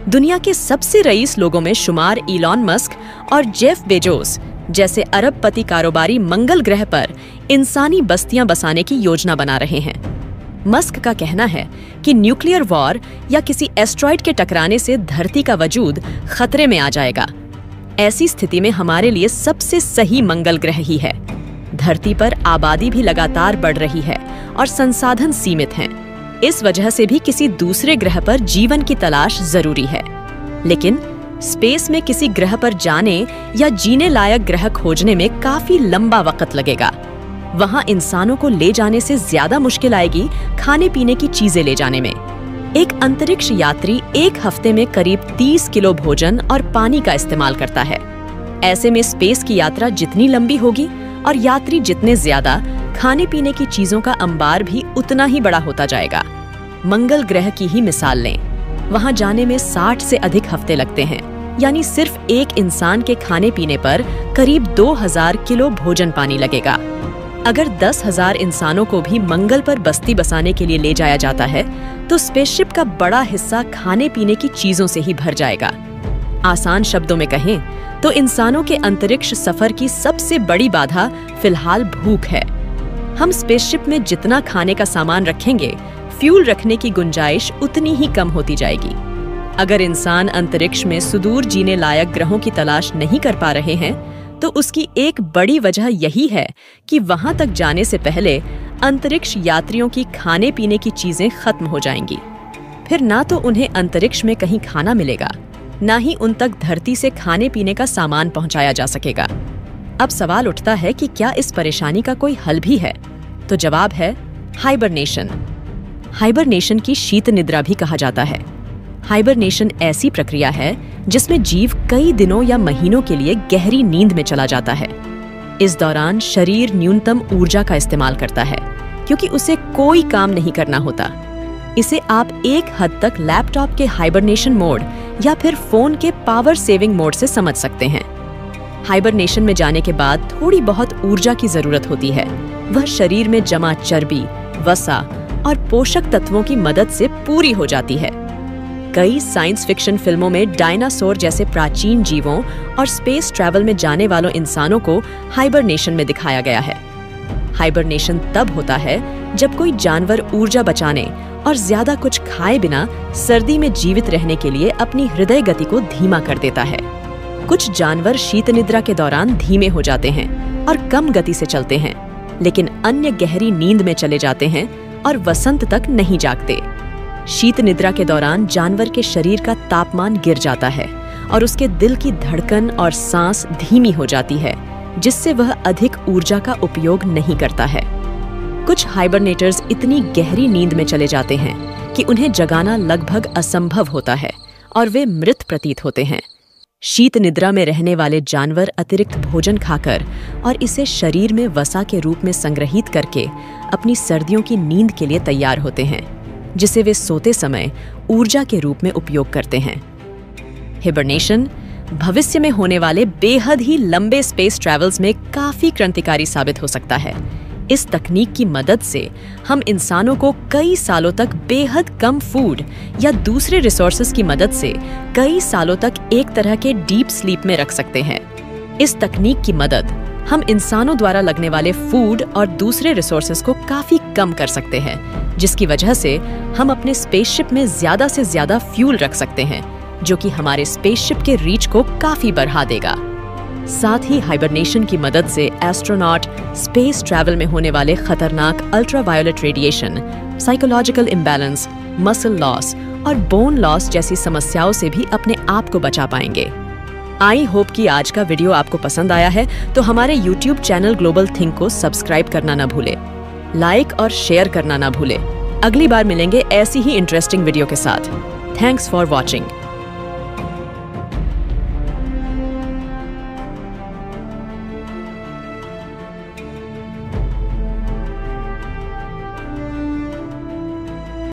दुनिया के सबसे रईस लोगों में शुमार इलॉन मस्क और जेफ बेजोस जैसे अरबपति कारोबारी मंगल ग्रह पर इंसानी बस्तियां बसाने की योजना बना रहे हैं। मस्क का कहना है कि न्यूक्लियर वॉर या किसी एस्ट्रॉइड के टकराने से धरती का वजूद खतरे में आ जाएगा। ऐसी स्थिति में हमारे लिए सबसे सही मंगल ग्रह ही है। धरती पर आबादी भी लगातार बढ़ रही है और संसाधन सीमित हैं। इस वजह से भी किसी दूसरे ग्रह पर जीवन की तलाश जरूरी है। लेकिन स्पेस में किसी ग्रह पर जाने या जीने लायक ग्रह खोजने में काफी लंबा वक्त लगेगा। वहां इंसानों को ले जाने से ज्यादा मुश्किल आएगी खाने पीने की चीजें ले जाने में। एक अंतरिक्ष यात्री एक हफ्ते में करीब 30 किलो भोजन और पानी का इस्तेमाल करता है। ऐसे में स्पेस की यात्रा जितनी लंबी होगी और यात्री जितने ज्यादा, खाने पीने की चीजों का अंबार भी उतना ही बड़ा होता जाएगा। मंगल ग्रह की ही मिसाल लें। वहां जाने में 60 से अधिक हफ्ते लगते हैं, यानी सिर्फ एक इंसान के खाने पीने पर करीब 2000 किलो भोजन पानी लगेगा। अगर 10,000 इंसानों को भी मंगल पर बस्ती बसाने के लिए ले जाया जाता है तो स्पेसशिप का बड़ा हिस्सा खाने पीने की चीजों से ही भर जाएगा। आसान शब्दों में कहें तो इंसानों के अंतरिक्ष सफर की सबसे बड़ी बाधा फिलहाल भूख है। हम स्पेसशिप में जितना खाने का सामान रखेंगे, फ्यूल रखने की गुंजाइश उतनी ही कम होती जाएगी। अगर इंसान अंतरिक्ष में सुदूर जीने लायक ग्रहों की तलाश नहीं कर पा रहे हैं तो उसकी एक बड़ी वजह यही है कि वहां तक जाने से पहले अंतरिक्ष यात्रियों की खाने पीने की चीजें खत्म हो जाएंगी। फिर ना तो उन्हें अंतरिक्ष में कहीं खाना मिलेगा, ना ही उन तक धरती से खाने पीने का सामान पहुंचाया जा सकेगा। अब सवाल उठता है कि क्या इस परेशानी का कोई हल भी है? तो जवाब है हाइबरनेशन। हाइबरनेशन की शीत निद्रा भी कहा जाता है। हाइबरनेशन ऐसी प्रक्रिया है जिसमें जीव कई दिनों या महीनों के लिए गहरी नींद में चला जाता है। इस दौरान शरीर न्यूनतम ऊर्जा का इस्तेमाल करता है क्योंकि उसे कोई काम नहीं करना होता। इसे आप एक हद तक लैपटॉप के हाइबरनेशन मोड या फिर फोन के पावर सेविंग मोड से समझ सकते हैं। हाइबरनेशन में जाने के बाद थोड़ी बहुत ऊर्जा की जरूरत होती है। वह शरीर में जमा चर्बी, वसा और पोषक तत्वों की मदद से पूरी हो जाती है। कई साइंस फिक्शन फिल्मों में डायनासोर जैसे प्राचीन जीवों और स्पेस ट्रैवल में जाने वालों इंसानों को हाइबरनेशन में दिखाया गया है। हाइबरनेशन तब होता है जब कोई जानवर ऊर्जा बचाने और ज्यादा कुछ खाए बिना सर्दी में जीवित रहने के लिए अपनी हृदय गति को धीमा कर देता है। कुछ जानवर शीत निद्रा के दौरान धीमे हो जाते हैं और कम गति से चलते हैं, लेकिन अन्य गहरी नींद में चले जाते हैं और वसंत तक नहीं जागते। शीत निद्रा के दौरान जानवर के शरीर का तापमान गिर जाता है और उसके दिल की धड़कन और सांस धीमी हो जाती है, जिससे वह अधिक ऊर्जा का उपयोग नहीं करता है। कुछ हाइबरनेटर्स इतनी गहरी नींद में चले जाते हैं कि उन्हें जगाना लगभग असंभव होता है और वे मृत प्रतीत होते हैं। शीत निद्रा में रहने वाले जानवर अतिरिक्त भोजन खाकर और इसे शरीर में वसा के रूप में संग्रहित करके अपनी सर्दियों की नींद के लिए तैयार होते हैं, जिसे वे सोते समय ऊर्जा के रूप में उपयोग करते हैं। हिबरनेशन भविष्य में होने वाले बेहद ही लंबे स्पेस ट्रैवल्स में काफी क्रांतिकारी साबित हो सकता है। इस तकनीक की मदद से हम इंसानों को कई सालों तक बेहद कम फूड या दूसरे रिसोर्सेज की मदद से कई सालों तक एक तरह के डीप स्लीप में रख सकते हैं। इस तकनीक की मदद हम इंसानों द्वारा लगने वाले फूड और दूसरे रिसोर्सेज को काफी कम कर सकते हैं, जिसकी वजह से हम अपने स्पेसशिप में ज्यादा से ज्यादा फ्यूल रख सकते हैं, जो कि हमारे स्पेसशिप के रीच को काफी बढ़ा देगा। साथ ही हाइबरनेशन की मदद से एस्ट्रोनॉट स्पेस ट्रैवल में होने वाले खतरनाक ultraviolet radiation, psychological imbalance, muscle loss और बोन लॉस जैसी समस्याओं से भी अपने आप को बचा पाएंगे। आई होप कि आज का वीडियो आपको पसंद आया है, तो हमारे YouTube चैनल ग्लोबल थिंक को सब्सक्राइब करना ना भूले, लाइक और शेयर करना ना भूले। अगली बार मिलेंगे ऐसी ही इंटरेस्टिंग वीडियो के साथ। Thanks for watching.